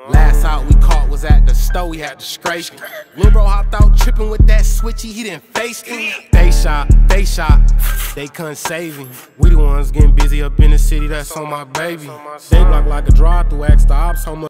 Last out we caught was at the store, we had to scrape him. Lil' bro hopped out tripping with that switchy, he didn't face him. They shot, they couldn't save him. We the ones getting busy up in the city, that's on my baby. They block like a drive-through, ask the ops how much.